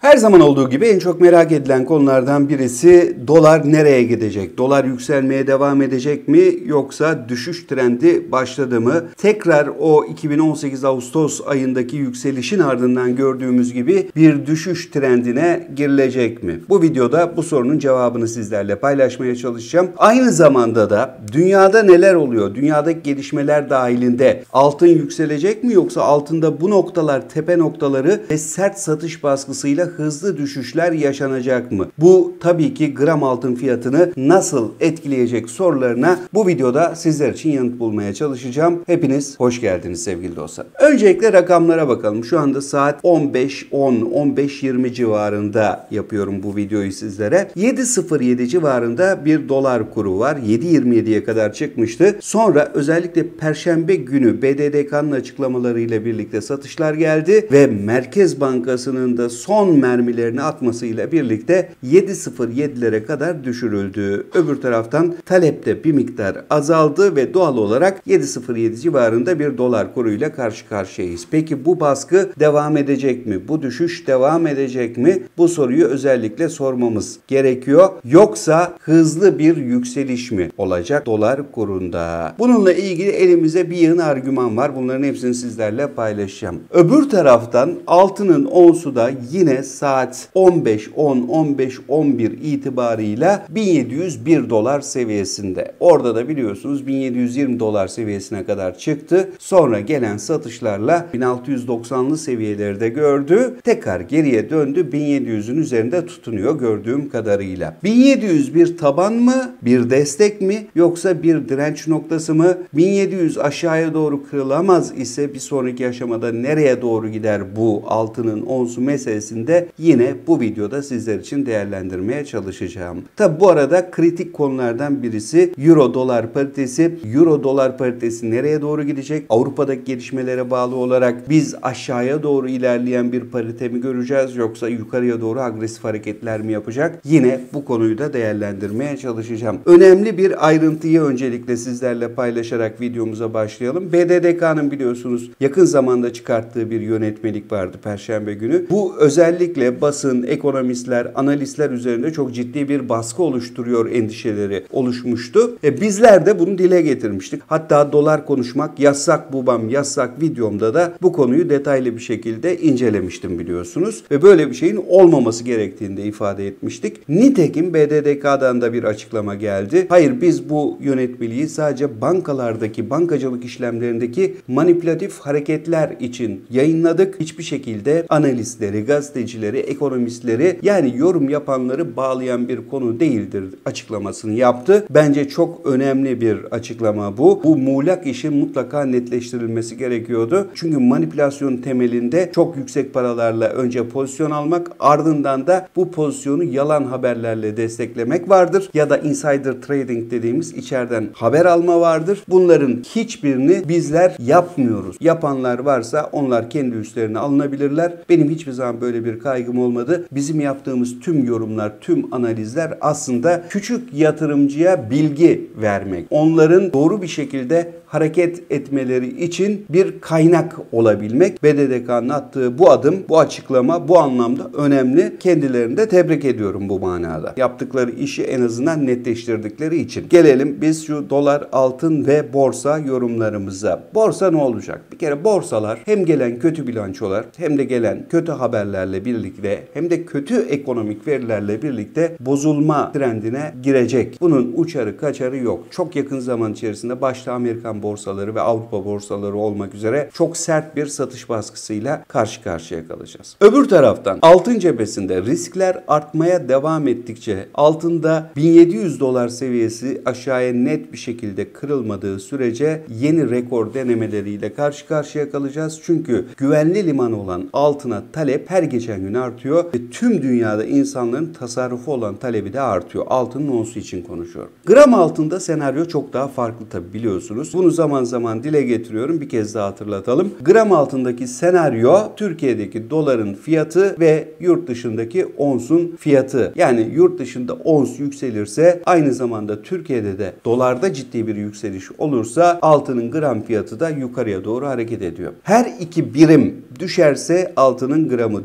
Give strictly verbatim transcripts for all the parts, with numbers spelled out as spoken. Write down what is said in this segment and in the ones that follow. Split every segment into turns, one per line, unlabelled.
Her zaman olduğu gibi en çok merak edilen konulardan birisi dolar nereye gidecek? Dolar yükselmeye devam edecek mi yoksa düşüş trendi başladı mı? Tekrar o iki bin on sekiz Ağustos ayındaki yükselişin ardından gördüğümüz gibi bir düşüş trendine girilecek mi? Bu videoda bu sorunun cevabını sizlerle paylaşmaya çalışacağım. Aynı zamanda da dünyada neler oluyor? Dünyadaki gelişmeler dahilinde altın yükselecek mi yoksa altında bu noktalar tepe noktaları ve sert satış baskısıyla hızlı düşüşler yaşanacak mı? Bu tabii ki gram altın fiyatını nasıl etkileyecek sorularına bu videoda sizler için yanıt bulmaya çalışacağım. Hepiniz hoş geldiniz sevgili dostlar. Öncelikle rakamlara bakalım. Şu anda saat on beş on on beş yirmi civarında yapıyorum bu videoyu sizlere. yedi sıfır yedi civarında bir dolar kuru var. yedi yirmi yediye kadar çıkmıştı. Sonra özellikle Perşembe günü B D D K'nın açıklamalarıyla birlikte satışlar geldi ve Merkez Bankası'nın da son mermilerini atmasıyla birlikte yedi sıfır yedilere kadar düşürüldü. Öbür taraftan talepte bir miktar azaldı ve doğal olarak yedi sıfır yedi civarında bir dolar kuruyla karşı karşıyayız. Peki bu baskı devam edecek mi? Bu düşüş devam edecek mi? Bu soruyu özellikle sormamız gerekiyor. Yoksa hızlı bir yükseliş mi olacak dolar kurunda? Bununla ilgili elimize bir yığın argüman var. Bunların hepsini sizlerle paylaşacağım. Öbür taraftan altının onsu da yine saat on beş on on beş on bir itibarıyla bin yedi yüz bir dolar seviyesinde. Orada da biliyorsunuz bin yedi yüz yirmi dolar seviyesine kadar çıktı. Sonra gelen satışlarla bin altı yüz doksanlı seviyeleri de gördü. Tekrar geriye döndü. bin yedi yüzün üzerinde tutunuyor gördüğüm kadarıyla. bin yedi yüz bir taban mı? Bir destek mi? Yoksa bir direnç noktası mı? bin yedi yüz aşağıya doğru kırılamaz ise bir sonraki aşamada nereye doğru gider bu altının onsu meselesinde yine bu videoda sizler için değerlendirmeye çalışacağım. Tabi bu arada kritik konulardan birisi Euro dolar paritesi. Euro dolar paritesi nereye doğru gidecek? Avrupa'daki gelişmelere bağlı olarak biz aşağıya doğru ilerleyen bir parite mi göreceğiz yoksa yukarıya doğru agresif hareketler mi yapacak? Yine bu konuyu da değerlendirmeye çalışacağım. Önemli bir ayrıntıyı öncelikle sizlerle paylaşarak videomuza başlayalım. B D D K'nın biliyorsunuz yakın zamanda çıkarttığı bir yönetmelik vardı Perşembe günü. Bu özellikle basın, ekonomistler, analistler üzerinde çok ciddi bir baskı oluşturuyor endişeleri oluşmuştu. E bizler de bunu dile getirmiştik. Hatta dolar konuşmak yasak babam yasak videomda da bu konuyu detaylı bir şekilde incelemiştim biliyorsunuz. Ve böyle bir şeyin olmaması gerektiğini de ifade etmiştik. Nitekim B D D K'dan da bir açıklama geldi. Hayır biz bu yönetmeliği sadece bankalardaki, bankacılık işlemlerindeki manipülatif hareketler için yayınladık. Hiçbir şekilde analistleri, gazetecileri, ekonomistleri yani yorum yapanları bağlayan bir konu değildir açıklamasını yaptı. Bence çok önemli bir açıklama bu. Bu muğlak işin mutlaka netleştirilmesi gerekiyordu. Çünkü manipülasyon temelinde çok yüksek paralarla önce pozisyon almak ardından da bu pozisyonu yalan haberlerle desteklemek vardır. Ya da insider trading dediğimiz içeriden haber alma vardır. Bunların hiçbirini bizler yapmıyoruz. Yapanlar varsa onlar kendi üstlerine alınabilirler. Benim hiçbir zaman böyle bir kaygım olmadı. Bizim yaptığımız tüm yorumlar, tüm analizler aslında küçük yatırımcıya bilgi vermek. Onların doğru bir şekilde hareket etmeleri için bir kaynak olabilmek. B D D K'nın attığı bu adım, bu açıklama bu anlamda önemli. Kendilerini de tebrik ediyorum bu manada. Yaptıkları işi en azından netleştirdikleri için. Gelelim biz şu dolar, altın ve borsa yorumlarımıza. Borsa ne olacak? Bir kere borsalar hem gelen kötü bilançolar hem de gelen kötü haberlerle birlikte hem de kötü ekonomik verilerle birlikte bozulma trendine girecek. Bunun uçarı kaçarı yok. Çok yakın zaman içerisinde başta Amerikan borsaları ve Avrupa borsaları olmak üzere çok sert bir satış baskısıyla karşı karşıya kalacağız. Öbür taraftan altın cephesinde riskler artmaya devam ettikçe altında bin yedi yüz dolar seviyesi aşağıya net bir şekilde kırılmadığı sürece yeni rekor denemeleriyle karşı karşıya kalacağız. Çünkü güvenli liman olan altına talep her geçen gün artıyor ve tüm dünyada insanların tasarrufu olan talebi de artıyor. Altının onsu için konuşuyorum. Gram altında senaryo çok daha farklı tabi biliyorsunuz. Bunu zaman zaman dile getiriyorum. Bir kez daha hatırlatalım. Gram altındaki senaryo Türkiye'deki doların fiyatı ve yurt dışındaki onsun fiyatı. Yani yurt dışında ons yükselirse aynı zamanda Türkiye'de de dolarda ciddi bir yükseliş olursa altının gram fiyatı da yukarıya doğru hareket ediyor. Her iki birim düşerse altının gramı düşüyor.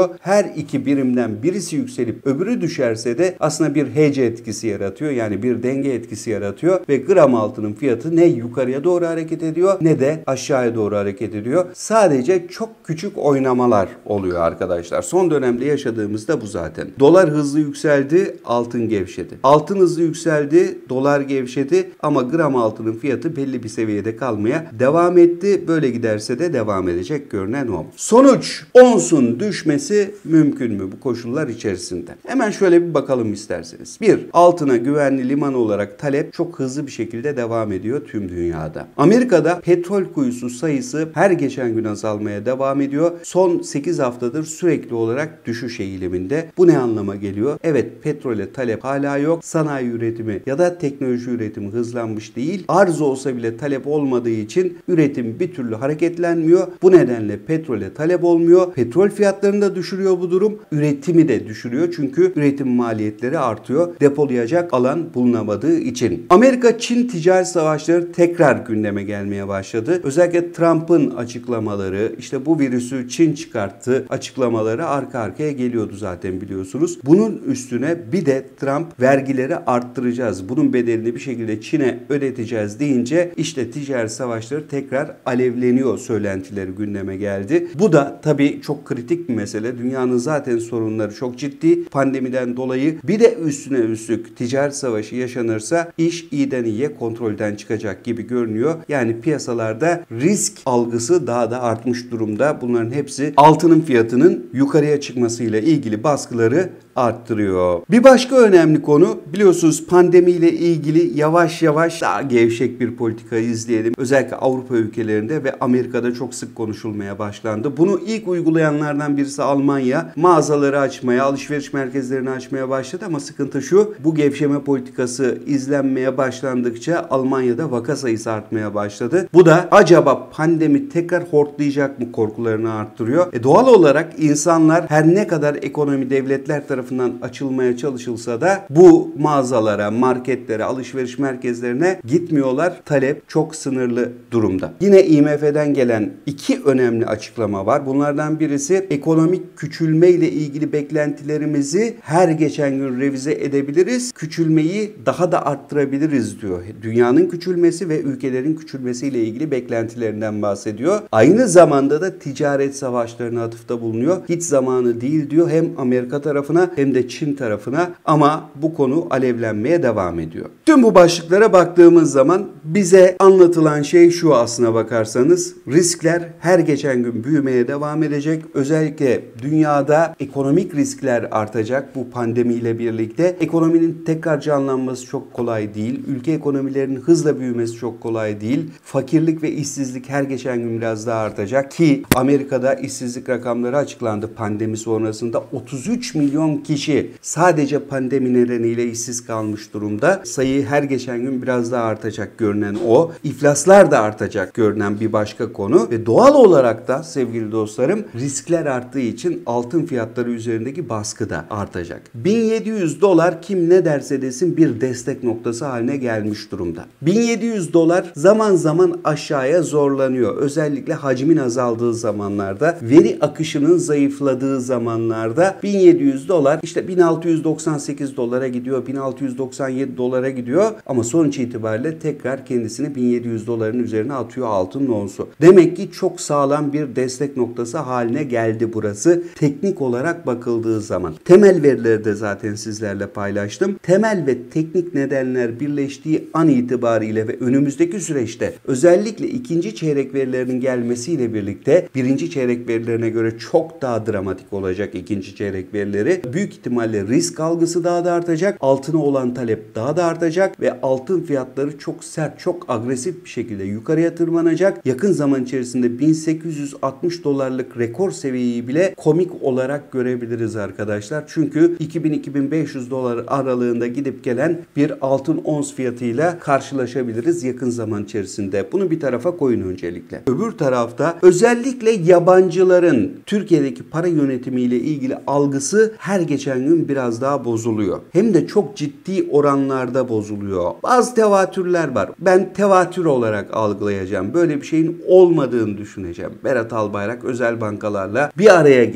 düşüyor. Her iki birimden birisi yükselip öbürü düşerse de aslında bir hedge etkisi yaratıyor. Yani bir denge etkisi yaratıyor ve gram altının fiyatı ne yukarıya doğru hareket ediyor ne de aşağıya doğru hareket ediyor. Sadece çok küçük oynamalar oluyor arkadaşlar. Son dönemde yaşadığımız da bu zaten. Dolar hızlı yükseldi, altın gevşedi. Altın hızlı yükseldi, dolar gevşedi ama gram altının fiyatı belli bir seviyede kalmaya devam etti. Böyle giderse de devam edecek görünen o. Sonuç, onsun düşmesi mümkün mü bu koşullar içerisinde? Hemen şöyle bir bakalım isterseniz. Bir, altına güvenli liman olarak talep çok hızlı bir şekilde devam ediyor tüm dünyada. Amerika'da petrol kuyusu sayısı her geçen gün azalmaya devam ediyor. Son sekiz haftadır sürekli olarak düşüş eğiliminde. Bu ne anlama geliyor? Evet, petrole talep hala yok. Sanayi üretimi ya da teknoloji üretimi hızlanmış değil. Arz olsa bile talep olmadığı için üretim bir türlü hareketlenmiyor. Bu nedenle petrole talep olmuyor. Petrol fiyatlarını da düşürüyor bu durum. Üretimi de düşürüyor. Çünkü üretim maliyetleri artıyor. Depolayacak alan bulunamadığı için. Amerika-Çin ticaret savaşları tekrar gündeme gelmeye başladı. Özellikle Trump'ın açıklamaları, işte bu virüsü Çin çıkarttı açıklamaları arka arkaya geliyordu zaten biliyorsunuz. Bunun üstüne bir de Trump vergileri arttıracağız, bunun bedelini bir şekilde Çin'e ödeteceğiz deyince işte ticaret savaşları tekrar alevleniyor söylentileri gündeme geldi. Bu da tabii çok kritik bir mesele. Dünyanın zaten sorunları çok ciddi. Pandemiden dolayı bir de üstüne üstlük ticaret savaşı yaşanırsa iş iyiden iyiye kontrolden çıkacak gibi görünüyor. Yani piyasalarda risk algısı daha da artmış durumda. Bunların hepsi altının fiyatının yukarıya çıkmasıyla ilgili baskıları arttırıyor. Bir başka önemli konu, biliyorsunuz pandemiyle ilgili yavaş yavaş daha gevşek bir politika izleyelim. Özellikle Avrupa ülkelerinde ve Amerika'da çok sık konuşulmaya başlandı. Bunu ilk uygulayanlardan birisi Almanya. Mağazaları açmaya, alışveriş merkezlerini açmaya başladı ama sıkıntı şu, bu gevşeme politikası izlenmeye başlandıkça Almanya'da vaka sayısı artmaya başladı. Bu da acaba pandemi tekrar hortlayacak mı korkularını arttırıyor. E doğal olarak insanlar her ne kadar ekonomi devletler tarafından açılmaya çalışılsa da bu mağazalara, marketlere, alışveriş merkezlerine gitmiyorlar. Talep çok sınırlı durumda. Yine I M F'den gelen iki önemli açıklama var. Bunlardan birisi ekonomik küçülme ile ilgili beklentilerimizi her geçen gün revize edebiliriz. Küçülmeyi daha da arttırabiliriz diyor. Dünyanın küçülmesi ve ülkelerin küçülmesiyle ilgili beklentilerinden bahsediyor. Aynı zamanda da ticaret savaşlarına atıfta bulunuyor. Hiç zamanı değil diyor hem Amerika tarafına hem de Çin tarafına ama bu konu alevlenmeye devam ediyor. Tüm bu başlıklara baktığımız zaman bize anlatılan şey şu aslına bakarsanız, riskler her geçen gün büyümeye devam edecek. Özellikle dünyada ekonomik riskler artacak bu pandemiyle birlikte. Ekonominin tekrar canlanması çok kolay değil. Ülke ekonomilerinin hızla büyümesi çok kolay değil. Fakirlik ve işsizlik her geçen gün biraz daha artacak ki Amerika'da işsizlik rakamları açıklandı pandemi sonrasında. otuz üç milyon kişi sadece pandemi nedeniyle işsiz kalmış durumda. Sayı her geçen gün biraz daha artacak görünen o. İflaslar da artacak görünen bir başka konu ve doğal olarak da sevgili dostlarım riskler arttığı için altın fiyatları üzerindeki baskı da artacak. bin yedi yüz dolar kim ne derse desin bir destek noktası haline gelmiş durumda. bin yedi yüz dolar zaman zaman aşağıya zorlanıyor. Özellikle hacmin azaldığı zamanlarda, veri akışının zayıfladığı zamanlarda bin yedi yüz dolar işte bin altı yüz doksan sekiz dolara gidiyor, bin altı yüz doksan yedi dolara gidiyor ama sonuç itibariyle tekrar kendisini bin yedi yüz doların üzerine atıyor altın onsu. Demek ki çok sağlam bir destek noktası haline geldi burası teknik olarak bakıldığı zaman. Temel verileri de zaten sizlerle paylaştım. Temel ve teknik nedenler birleştiği an itibariyle ve önümüzdeki süreçte özellikle ikinci çeyrek verilerinin gelmesiyle birlikte birinci çeyrek verilerine göre çok daha dramatik olacak ikinci çeyrek verileri. Büyük ihtimalle risk algısı daha da artacak. Altına olan talep daha da artacak ve altın fiyatları çok sert, çok agresif bir şekilde yukarıya tırmanacak. Yakın zaman içerisinde bin sekiz yüz altmış dolarlık rekor seviyeyi bile komik olarak görebiliriz arkadaşlar. Çünkü iki bin iki bin beş yüz dolar aralığında gidip gelen bir altın ons fiyatıyla karşılaşabiliriz yakın zaman içerisinde. Bunu bir tarafa koyun öncelikle. Öbür tarafta özellikle yabancıların Türkiye'deki para yönetimiyle ilgili algısı her geçen gün biraz daha bozuluyor. Hem de çok ciddi oranlarda bozuluyor. Bazı tevatürler var. Ben tevatür olarak algılayacağım. Böyle bir şeyin olmadığını düşüneceğim. Berat Albayrak özel bankalarla bir araya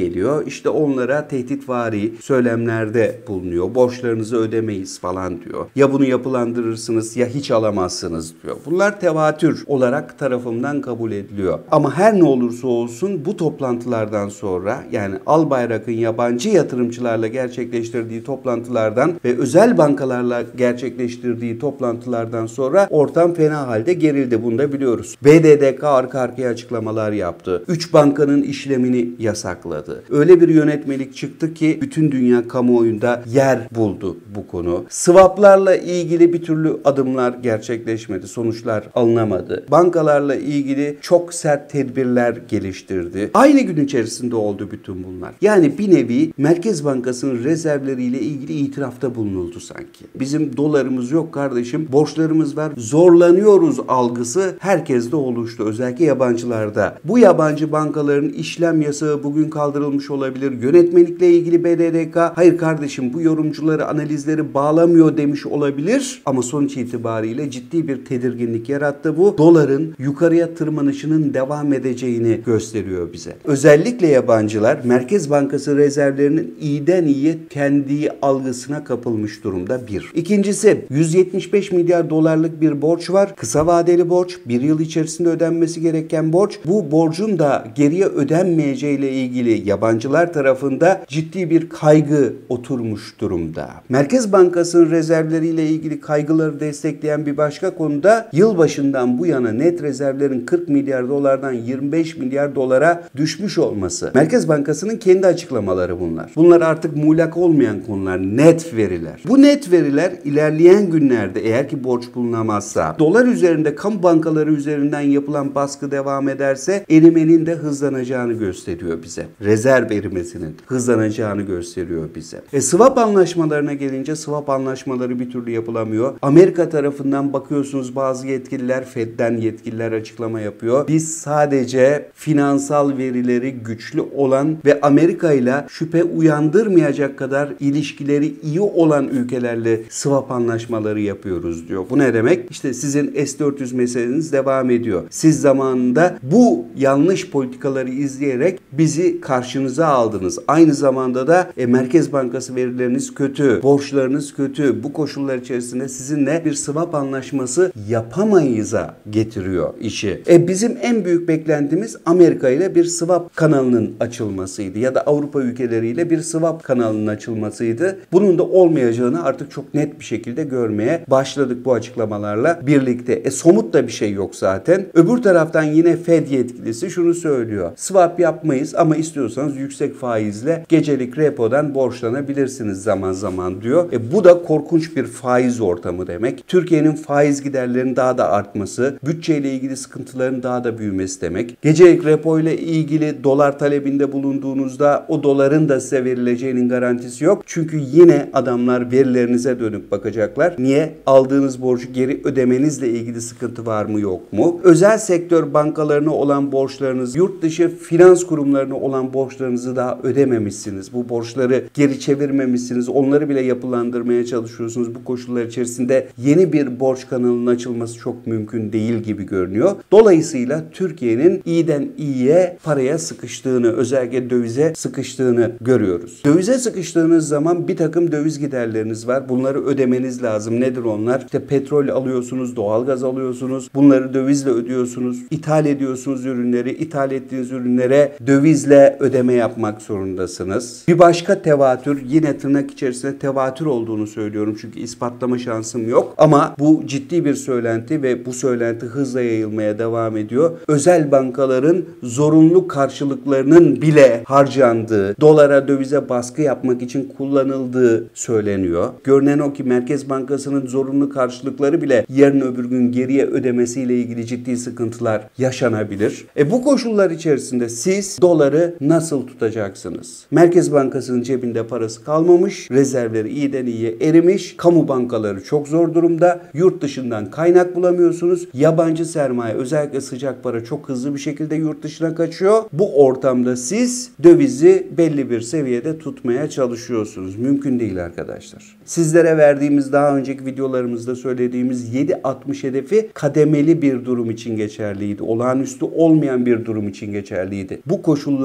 geliyor? İşte onlara tehditvari söylemlerde bulunuyor. Borçlarınızı ödemeyiz falan diyor. Ya bunu yapılandırırsınız ya hiç alamazsınız diyor. Bunlar tevatür olarak tarafımdan kabul ediliyor. Ama her ne olursa olsun bu toplantılardan sonra, yani Albayrak'ın yabancı yatırımcılarla gerçekleştirdiği toplantılardan ve özel bankalarla gerçekleştirdiği toplantılardan sonra ortam fena halde gerildi. Bunu da biliyoruz. B D D K arka arkaya açıklamalar yaptı. Üç bankanın işlemini yasakladı. Öyle bir yönetmelik çıktı ki bütün dünya kamuoyunda yer buldu bu konu. Swaplarla ilgili bir türlü adımlar gerçekleşmedi. Sonuçlar alınamadı. Bankalarla ilgili çok sert tedbirler geliştirdi. Aynı gün içerisinde oldu bütün bunlar. Yani bir nevi Merkez Bankası'nın rezervleriyle ilgili itirafta bulunuldu sanki. Bizim dolarımız yok kardeşim, borçlarımız var, zorlanıyoruz algısı herkeste oluştu. Özellikle yabancılarda. Bu yabancı bankaların işlem yasağı bugün kaldırılmış olabilir. Yönetmelikle ilgili B D D K hayır kardeşim bu yorumcuları, analizleri bağlamıyor demiş olabilir. Ama sonuç itibariyle ciddi bir tedirginlik yarattı bu. Doların yukarıya tırmanışının devam edeceğini gösteriyor bize. Özellikle yabancılar Merkez Bankası rezervlerinin iyiden iyiye kendi algısına kapılmış durumda bir. İkincisi yüz yetmiş beş milyar dolarlık bir borç var. Kısa vadeli borç. Bir yıl içerisinde ödenmesi gereken borç. Bu borcun da geriye ödenmeyeceği ile ilgili yabancılar tarafında ciddi bir kaygı oturmuş durumda. Merkez Bankası'nın rezervleriyle ilgili kaygıları destekleyen bir başka konuda yılbaşından bu yana net rezervlerin kırk milyar dolardan yirmi beş milyar dolara düşmüş olması. Merkez Bankası'nın kendi açıklamaları bunlar. Bunlar artık muğlak olmayan konular, net veriler. Bu net veriler ilerleyen günlerde eğer ki borç bulunamazsa, dolar üzerinde kamu bankaları üzerinden yapılan baskı devam ederse erimenin de hızlanacağını gösteriyor bize. Rezerv erimesinin hızlanacağını gösteriyor bize. E swap anlaşmalarına gelince swap anlaşmaları bir türlü yapılamıyor. Amerika tarafından bakıyorsunuz bazı yetkililer, Fed'den yetkililer açıklama yapıyor. Biz sadece finansal verileri güçlü olan ve Amerika ile şüphe uyandırmayacak kadar ilişkileri iyi olan ülkelerle swap anlaşmaları yapıyoruz diyor. Bu ne demek? İşte sizin S dört yüz meseleniz devam ediyor. Siz zamanında bu yanlış politikaları izleyerek bizi karşınıza aldınız. Aynı zamanda da e, Merkez Bankası verileriniz kötü, borçlarınız kötü. Bu koşullar içerisinde sizinle bir swap anlaşması yapamayız'a getiriyor işi. E, bizim en büyük beklentimiz Amerika ile bir swap kanalının açılmasıydı ya da Avrupa ülkeleriyle bir swap kanalının açılmasıydı. Bunun da olmayacağını artık çok net bir şekilde görmeye başladık bu açıklamalarla birlikte. E somut da bir şey yok zaten. Öbür taraftan yine Fed yetkilisi şunu söylüyor. Swap yapmayız ama istiyorsanız yüksek faizle gecelik repodan borçlanabilirsiniz zaman zaman diyor. E bu da korkunç bir faiz ortamı demek. Türkiye'nin faiz giderlerinin daha da artması, bütçeyle ilgili sıkıntıların daha da büyümesi demek. Gecelik repo ile ilgili dolar talebinde bulunduğunuzda o doların da size verileceğinin garantisi yok. Çünkü yine adamlar verilerinize dönüp bakacaklar. Niye? Aldığınız borcu geri ödemenizle ilgili sıkıntı var mı yok mu? Özel sektör bankalarına olan borçlarınız, yurt dışı finans kurumlarına olan borçlarınızı daha ödememişsiniz. Bu borçları geri çevirmemişsiniz. Onları bile yapılandırmaya çalışıyorsunuz. Bu koşullar içerisinde yeni bir borç kanalının açılması çok mümkün değil gibi görünüyor. Dolayısıyla Türkiye'nin iyiden iyiye paraya sıkıştığını, özellikle dövize sıkıştığını görüyoruz. Dövize sıkıştığınız zaman bir takım döviz giderleriniz var. Bunları ödemeniz lazım. Nedir onlar? İşte petrol alıyorsunuz, doğalgaz alıyorsunuz. Bunları dövizle ödüyorsunuz. İthal ediyorsunuz ürünleri. İthal ettiğiniz ürünlere dövizle ödeme yapmak zorundasınız. Bir başka tevatür, yine tırnak içerisinde tevatür olduğunu söylüyorum. Çünkü ispatlama şansım yok. Ama bu ciddi bir söylenti ve bu söylenti hızla yayılmaya devam ediyor. Özel bankaların zorunlu karşılıklarının bile harcandığı, dolara, dövize baskı yapmak için kullanıldığı söyleniyor. Görünen o ki Merkez Bankası'nın zorunlu karşılıkları bile yarın öbür gün geriye ödemesiyle ilgili ciddi sıkıntılar yaşanabilir. E bu koşullar içerisinde siz doları nasıl tutacaksınız? Merkez Bankası'nın cebinde parası kalmamış, rezervleri iyiden iyiye erimiş, kamu bankaları çok zor durumda, yurt dışından kaynak bulamıyorsunuz, yabancı sermaye özellikle sıcak para çok hızlı bir şekilde yurt dışına kaçıyor. Bu ortamda siz dövizi belli bir seviyede tutmaya çalışıyorsunuz. Mümkün değil arkadaşlar. Sizlere verdiğimiz daha önceki videolarımızda söylediğimiz yedi altmış hedefi kademeli bir durum için geçerliydi. Olağanüstü olmayan bir durum için geçerliydi. Bu koşullar iyi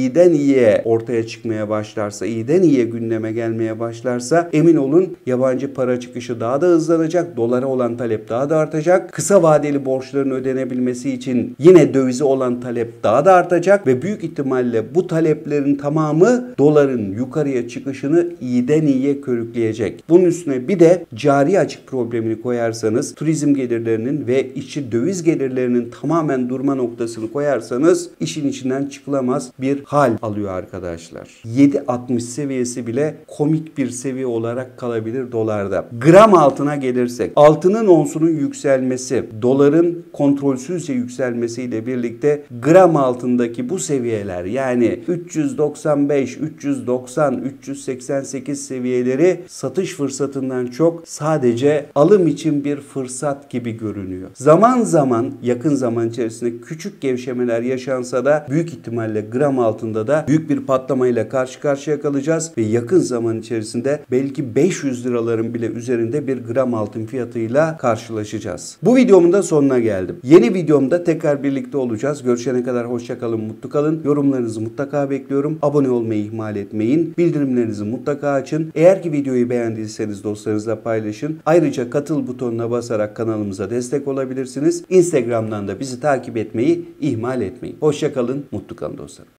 iyiden iyiye ortaya çıkmaya başlarsa, iyiden iyiye gündeme gelmeye başlarsa emin olun yabancı para çıkışı daha da hızlanacak. Dolara olan talep daha da artacak. Kısa vadeli borçların ödenebilmesi için yine dövize olan talep daha da artacak ve büyük ihtimalle bu taleplerin tamamı doların yukarıya çıkışını iyiden iyiye körükleyecek. Bunun üstüne bir de cari açık problemini koyarsanız, turizm gelirlerinin ve işçi döviz gelirlerinin tamamen durma noktasını koyarsanız işin içinden çıkılamaz bir hal alıyor arkadaşlar. yedi altmış seviyesi bile komik bir seviye olarak kalabilir dolarda. Gram altına gelirsek, altının onsunun yükselmesi, doların kontrolsüzce yükselmesiyle birlikte gram altındaki bu seviyeler yani üç yüz doksan beş, üç yüz doksan, üç yüz seksen sekiz seviyeleri satış fırsatından çok sadece alım için bir fırsat gibi görünüyor. Zaman zaman yakın zaman içerisinde küçük gevşemeler yaşansa da büyük ihtimalle gram altında da büyük bir patlamayla karşı karşıya kalacağız ve yakın zaman içerisinde belki beş yüz liraların bile üzerinde bir gram altın fiyatıyla karşılaşacağız. Bu videomun da sonuna geldim. Yeni videomda tekrar birlikte olacağız. Görüşene kadar hoşça kalın, mutlu kalın. Yorumlarınızı mutlaka bekliyorum. Abone olmayı ihmal etmeyin. Bildirimlerinizi mutlaka açın. Eğer ki videoyu beğendiyseniz dostlarınızla paylaşın. Ayrıca katıl butonuna basarak kanalımıza destek olabilirsiniz. Instagram'dan da bizi takip etmeyi ihmal etmeyin. Hoşça kalın, mutlu kalın dostlarım.